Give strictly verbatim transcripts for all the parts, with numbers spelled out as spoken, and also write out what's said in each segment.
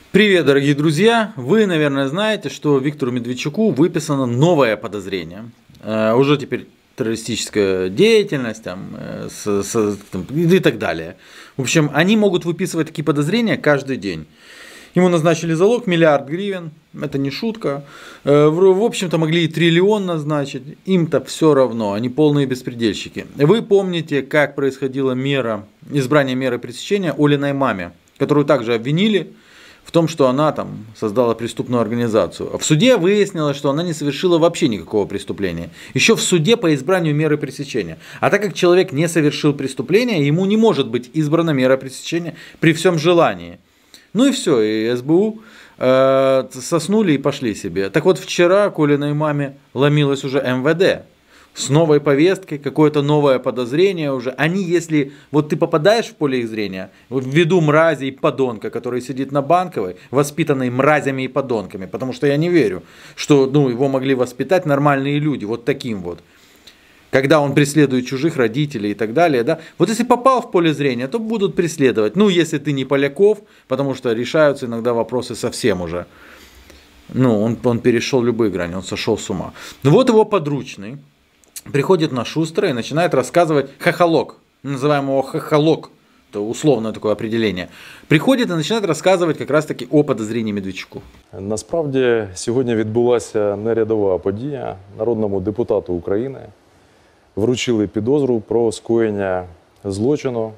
Привет, дорогие друзья! Вы, наверное, знаете, что Виктору Медведчуку выписано новое подозрение. Э, уже теперь террористическая деятельность там, э, с, с, там, и так далее. В общем, они могут выписывать такие подозрения каждый день. Ему назначили залог миллиард гривен, это не шутка. Э, в, в общем-то, могли и триллион назначить, им-то все равно, они полные беспредельщики. Вы помните, как происходила мера, избрание меры пресечения Олиной маме, которую также обвинили в том, что она там создала преступную организацию. В суде выяснилось, что она не совершила вообще никакого преступления. Еще в суде по избранию меры пресечения. А так как человек не совершил преступления, ему не может быть избрана мера пресечения при всем желании. Ну и все, и СБУ э, соснули и пошли себе. Так вот, вчера к Олиной маме ломилось уже эм вэ дэ. С новой повесткой, какое-то новое подозрение уже. Они, если вот ты попадаешь в поле их зрения, ввиду мрази и подонка, который сидит на Банковой, воспитанный мразями и подонками, потому что я не верю, что ну, его могли воспитать нормальные люди, вот таким вот. Когда он преследует чужих родителей и так далее, да. Вот если попал в поле зрения, то будут преследовать. Ну, если ты не Поляков, потому что решаются иногда вопросы совсем уже. Ну, он, он перешел любые грани, он сошел с ума. Ну, вот его подручный приходит на Шустера и начинает рассказывать хохолок, называем его хохолок, это условное такое определение. Приходит і починає розказувати якраз таки о подозрінні Медведчуку. Насправді сьогодні відбулася нерядова подія. Народному депутату України вручили підозру про скоєння злочину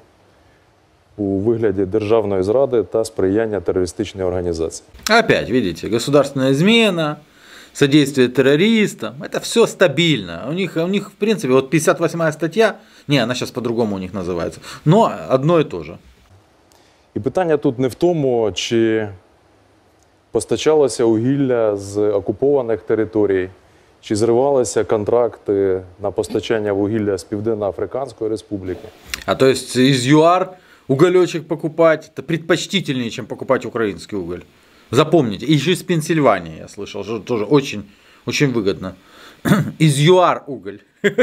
у вигляді державної зради та сприяння терористичній організації. Опять, видите, государственная измена, содействие террористам, это все стабильно. У них, у них, в принципе, вот пятьдесят восьмая статья, не, она сейчас по-другому у них называется, но одно и то же. І питання тут не в тому, чи постачалося вугілля з окупованих територій, чи зривалися контракти на постачання вугілля з Південно-Африканської Республіки. А то есть из ЮАР уголечек покупать, это предпочтительнее, чем покупать украинский уголь. Запомните, еще из Пенсильвании я слышал, что тоже очень, очень выгодно. Из ЮАР уголь.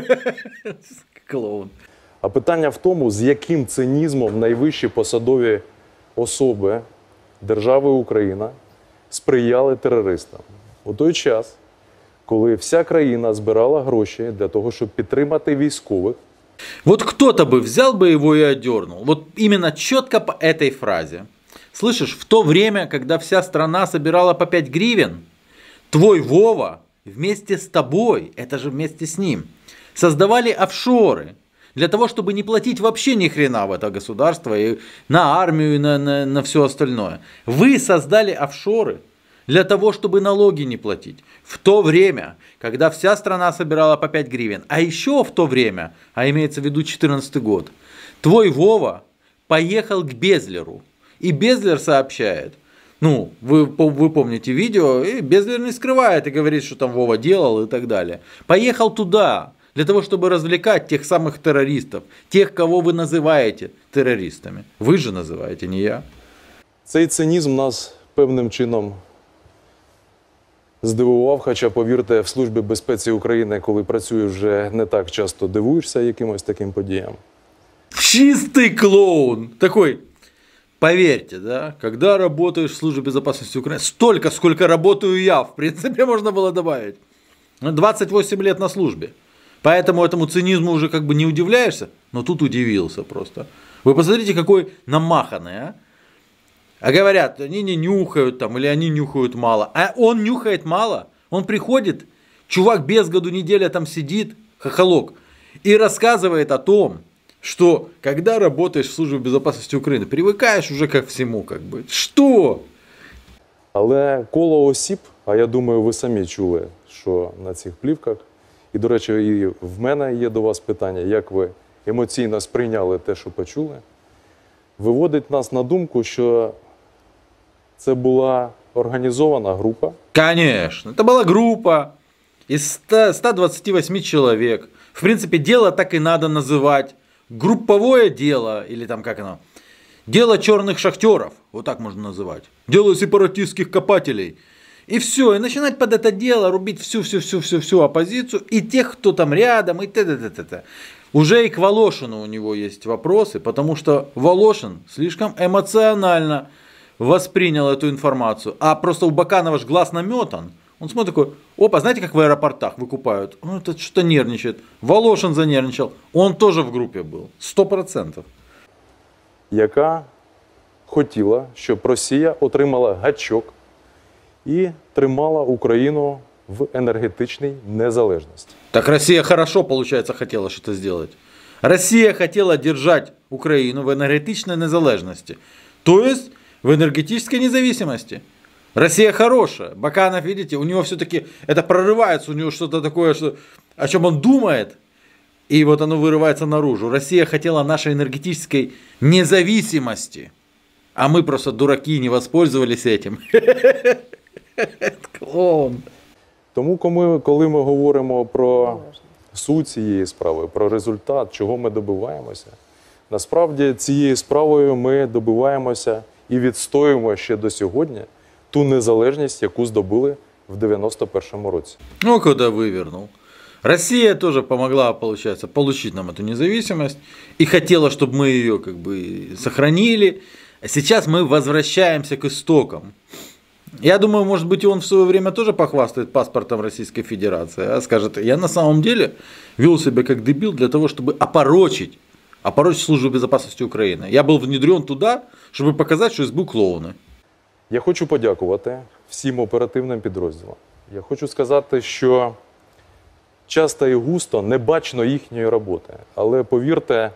Клоун. А питання в тому, з яким цинізмом найвищі посадові особи держави Україна сприяли терористам. У той час, коли вся країна збирала гроші для того, щоб підтримати військових. Вот кто-то бы взял бы его и одернул. Вот именно четко по этой фразе. Слышишь, в то время, когда вся страна собирала по пять гривен, твой Вова вместе с тобой, это же вместе с ним, создавали офшоры для того, чтобы не платить вообще ни хрена в это государство, и на армию, и на, на, на все остальное. Вы создали офшоры для того, чтобы налоги не платить. В то время, когда вся страна собирала по пять гривен, а еще в то время, а имеется в виду четырнадцатый год, твой Вова поехал к Безлеру. И Безлер сообщает, ну, вы, вы помните видео, и Безлер не скрывает и говорит, что там Вова делал и так далее. Поехал туда, для того, чтобы развлекать тех самых террористов, тех, кого вы называете террористами. Вы же называете, не я. Цей цинізм нас певним чином здивував, хоча, повірте, в Службі безпеці України, коли працюєш, вже не так часто дивуєшся якимось таким подіям. Чистый клоун! Такой... Поверьте, да, когда работаешь в Службе безопасности Украины, столько, сколько работаю я, в принципе, можно было добавить. двадцать восемь лет на службе. Поэтому этому цинизму уже как бы не удивляешься, но тут удивился просто. Вы посмотрите, какой намаханный, а. А говорят, они не нюхают там, или они нюхают мало. А он нюхает мало. Он приходит, чувак без году неделя там сидит, хохолок, и рассказывает о том, что когда работаешь в Службе безопасности Украины, привыкаешь уже ко всему, как бы. Что? Але коло осіб, а я думаю, ви самі чули, що на цих плівках, і, до речі, і в мене є до вас питання, як ви емоційно сприйняли те, що почули, виводить нас на думку, що це була организованная группа. Конечно, это была группа из ста двадцати восьми человек. В принципе, дело так и надо называть. Групповое дело, или там как оно, дело черных шахтеров, вот так можно называть. Дело сепаратистских копателей. И все, и начинать под это дело рубить всю-всю-всю-всю-всю оппозицию, и тех, кто там рядом, и т.д. Уже и к Волошину у него есть вопросы, потому что Волошин слишком эмоционально воспринял эту информацию, а просто у Баканова ж глаз наметан. Он смотрит такой, опа, знаете, как в аэропортах выкупают? Он это что-то нервничает. Волошин занервничал. Он тоже в группе был. Сто процентов. Яка хотіла, щоб Росія отримала гачок і тримала Україну в енергетичній незалежності. Так Россия хорошо, получается, хотела что-то сделать. Россия хотела держать Украину в энергетичной незалежности. То есть в энергетической независимости. Россия хорошая. Баканов, видите, у него все-таки это прорывается, у него что-то такое, что, о чем он думает. И вот оно вырывается наружу. Россия хотела нашей энергетической независимости. А мы просто дураки не воспользовались этим. Клоун. Тому, коли ми говоримо про суть цієї справи, про результат, чого ми добиваємося, насправді цією справою ми добиваємося і відстоюємо ще до сьогодні ту незалежність, яку здобули в дев'яносто першому році. Ну, куда вывернул. Россия тоже помогла, получается, получить нам эту независимость и хотела, чтобы мы ее как бы сохранили. А сейчас мы возвращаемся к истокам. Я думаю, может быть, и он в свое время тоже похвастает паспортом Российской Федерации, а скажет, я на самом деле вел себя как дебил для того, чтобы опорочить, опорочить Службу безопасности Украины. Я был внедрен туда, чтобы показать, что СБУ клоуны. Я хочу подякувати всім оперативним підрозділам. Я хочу сказати, що часто і густо не бачно їхньої роботи. Але повірте,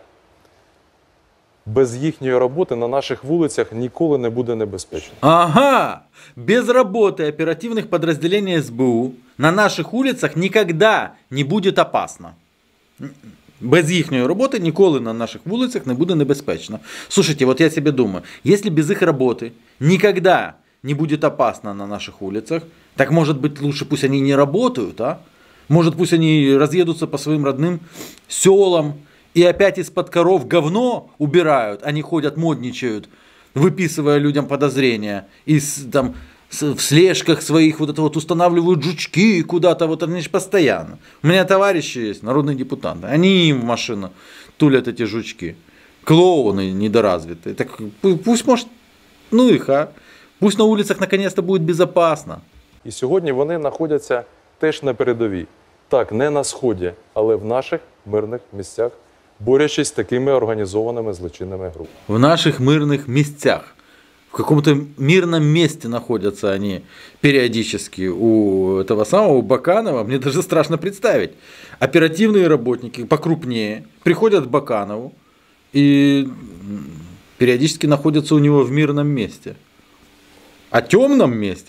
без їхньої роботи на наших вулицях ніколи не буде небезпечно. Ага! Без работы оперативных подразделений СБУ на наших улицах никогда не будет опасно. Без їхньої роботи ніколи на наших вулицях не буде небезпечно. Слушайте, вот я себе думаю, если без их работы никогда не будет опасно на наших улицах, так может быть лучше пусть они не работают, а? Может пусть они разъедутся по своим родным селам и опять из-под коров говно убирают, они ходят, модничают, выписывая людям подозрения, и там в слежках своих вот это вот устанавливают жучки куда-то, вот они же постоянно. У меня товарищи есть, народные депутаты, они им в машину тулят эти жучки. Клоуны недоразвитые. Так пусть, может, ну их, а? Пусть на улицах наконец-то будет безопасно. І сьогодні вони знаходяться теж на передовій. Так, не на Сході, але в наших мирних місцях, борючись з такими організованими злочинними групами. В наших мирных местах. В каком-то мирном месте находятся они периодически у этого самого Баканова. Мне даже страшно представить. Оперативные работники покрупнее приходят к Баканову и периодически находятся у него в мирном месте. О темном месте.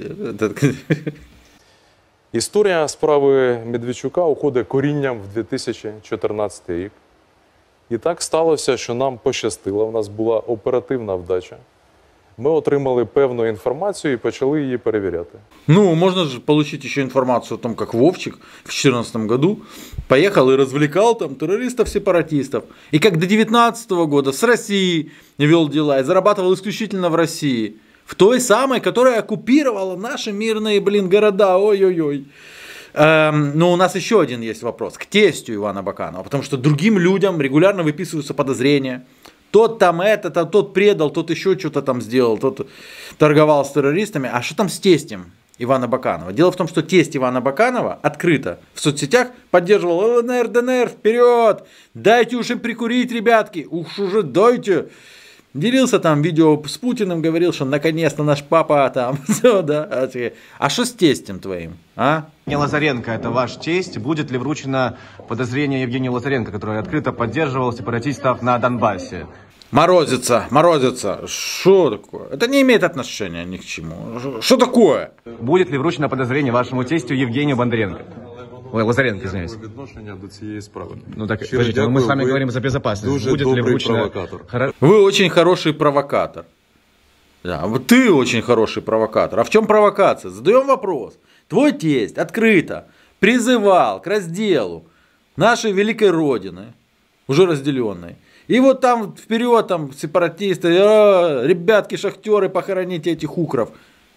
Історія справи Медведчука уходить корінням в дві тисячі чотирнадцятий рік. І так сталося, що нам пощастило, у нас була оперативна вдача. Ми отримали певну інформацію і почали її перевіряти. Ну, можно же получить еще информацию о том, как Вовчик в две тысячи четырнадцатом году поехал и развлекал там террористов-сепаратистов. И как до две тысячи девятнадцатого года с Россией вел дела и зарабатывал исключительно в России. В той самой, которая оккупировала наши мирные, блин, города. Ой-ой-ой. Эм, но у нас еще один есть вопрос к тестю Ивана Баканова. Потому что другим людям регулярно выписываются подозрения. Тот там это, тот предал, тот еще что-то там сделал, тот торговал с террористами. А что там с тестем Ивана Баканова? Дело в том, что тесть Ивана Баканова открыто в соцсетях поддерживал ЛНР, ДНР, вперед, дайте уж им прикурить, ребятки, уж уже дайте. Делился там видео с Путиным, говорил, что наконец-то наш папа там, все, да. А что с тестем твоим, а? Евгений Лазаренко, это ваш тесть. Будет ли вручено подозрение Евгению Лазаренко, который открыто поддерживал сепаратистов на Донбассе? Морозится, морозится. Что такое? Это не имеет отношения ни к чему. Что такое? Будет ли вручено подозрение вашему тестю Евгению Бондаренко? Ой, Лазаренко, извиняюсь. Відношення до цієї справи. Ну так, подождите, мы с вами говорим за безопасность. Дуже Будет ли добрий вручено... провокатор. Вы очень хороший провокатор. Да, вот ты очень хороший провокатор. А в чем провокация? Задаем вопрос. Твой тесть открыто призывал к разделу нашей великой Родины, уже разделенной. И вот там вперед, там сепаратисты, ребятки, шахтеры, похороните этих укров.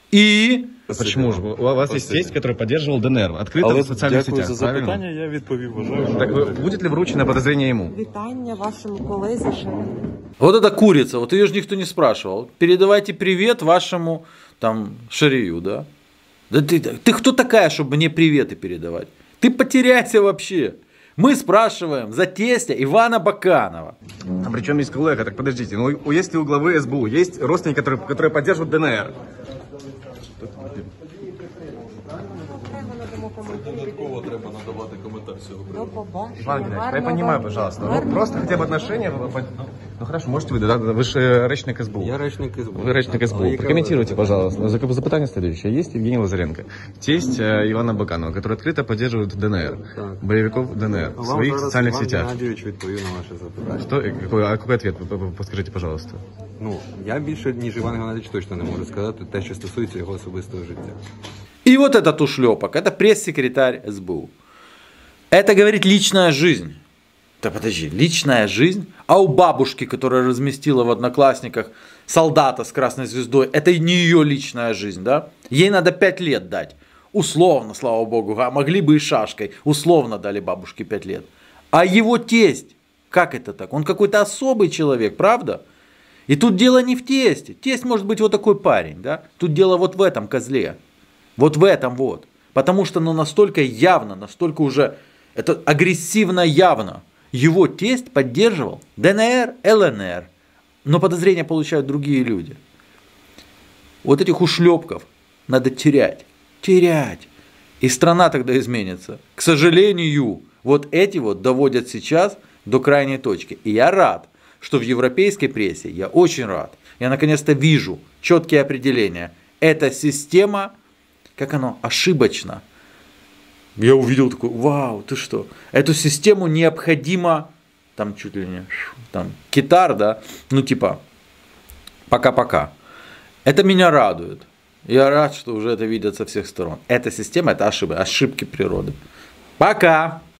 И... Почему же? У вас есть тесть, который поддерживал ДНР, открыто Але в социальных дякую сетях, за правильно? запитання, я відповів, вважаю, що Так вы- будет ли вручено подозрение ему? Вітання вашому колезі Шарію. Вот эта курица, вот ее же никто не спрашивал. Передавайте привет вашему там Шарию, да? Да ты, ты кто такая, чтобы мне приветы передавать? Ты потеряйся вообще. Мы спрашиваем за тестя Ивана Баканова. А при чем есть коллега? Так подождите, ну у- есть и у главы СБУ, есть родственники, которые, которые поддерживают ДНР. додатково треба надавати коментар цього До побачення. Иван Геннадьевич, я Гарного понимаю, вам- пожалуйста. Ну, гарного просто хотя бы отношения. Ну хорошо, можете вы, да, вы же э, речник СБУ. Я речник СБУ. Вы речник СБУ. Прокомментируйте, пожалуйста. Зак- Запытание следующее. Есть Евгений Лазаренко, тесть э, Ивана Баканова, который открыто поддерживает ДНР, Так. боевиков ДНР в Вам своих зараз социальных Іван сетях. Геннадійович відповів на ваше запитання. Что, э, какой, а какой ответ? П- п- Подскажите, пожалуйста. Ну, я більше, ніж Іван Геннадійович, точно не можу сказати те, що стосується його особистого життя. И вот этот ушлепок, это пресс-секретарь СБУ. Это, говорит, личная жизнь. Да подожди, личная жизнь? А у бабушки, которая разместила в Одноклассниках солдата с красной звездой, это не ее личная жизнь, да? Ей надо пять лет дать. Условно, слава богу, а могли бы и шашкой. Условно дали бабушке пять лет. А его тесть, как это так? Он какой-то особый человек, правда? И тут дело не в тесте. Тесть может быть вот такой парень, да? Тут дело вот в этом козле. Вот в этом вот. Потому что ну, настолько явно, настолько уже, это агрессивно явно. Его тесть поддерживал ДНР, ЛНР. Но подозрения получают другие люди. Вот этих ушлепков надо терять. Терять. И страна тогда изменится. К сожалению, вот эти вот доводят сейчас до крайней точки. И я рад, что в европейской прессе, я очень рад, я наконец-то вижу четкие определения. Эта система, как оно, ошибочно. Я увидел такой, вау, ты что? Эту систему необходимо, там чуть ли не, там, китар, да, ну типа, пока-пока. Это меня радует. Я рад, что уже это видят со всех сторон. Эта система, это ошибки, ошибки природы. Пока!